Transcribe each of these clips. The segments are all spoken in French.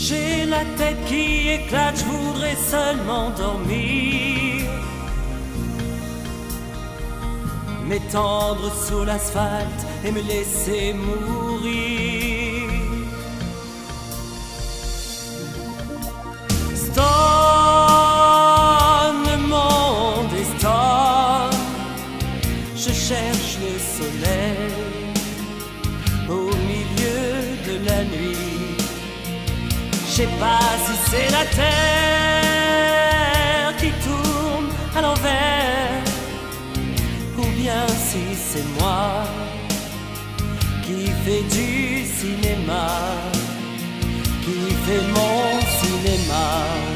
J'ai la tête qui éclate, je voudrais seulement dormir, m'étendre sur l'asphalte et me laisser mourir. Stone, le monde est stone. Je cherche le soleil au milieu de la nuit. Je sais pas si c'est la terre qui tourne à l'envers, ou bien si c'est moi qui fais du cinéma, qui fait mon cinéma.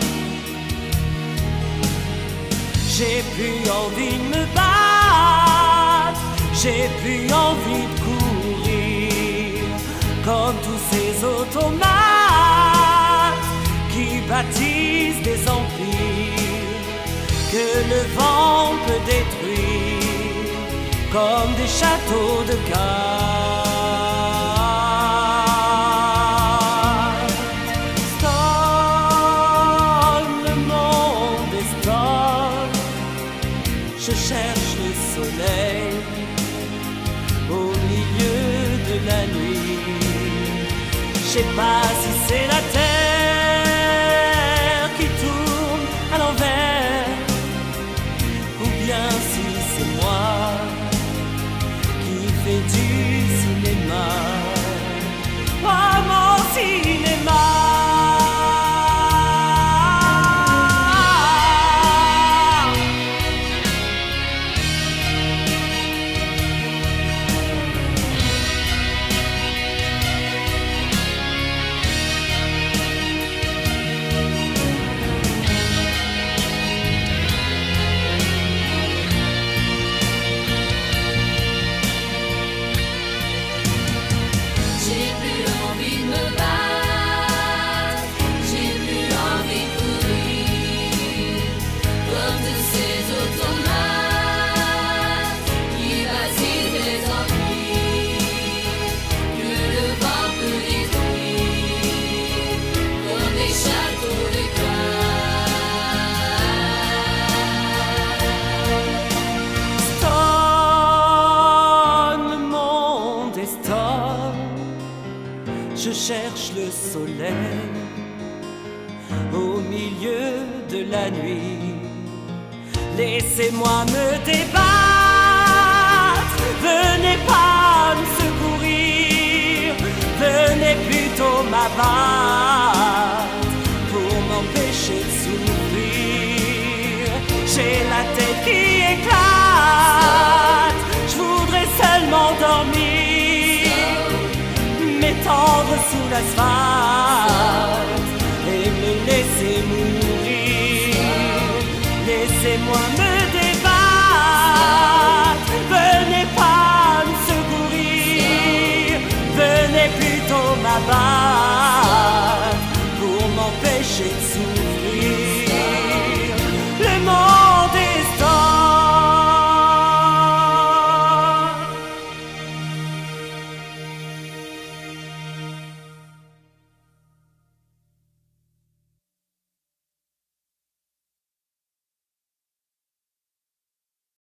J'ai plus envie de me battre, j'ai plus envie de courir comme tous ces automates qui bâtissent des empires que le vent peut détruire comme des châteaux de cartes. Stone, le monde est stone. Je cherche le soleil au milieu de la nuit. Je sais pas si c'est la terre qui tourne à l'envers, ou bien si c'est moi qui fais du cinéma. Oh, mon cinéma. Je cherche le soleil au milieu de la nuit. Laissez-moi me débattre, venez pas me secourir, venez plutôt m'abattre pour m'empêcher de souffrir. J'ai la tête qui éclate, je voudrais seulement dormir, m'étendre sous l'asphalte et me laisser mourir. Laissez-moi me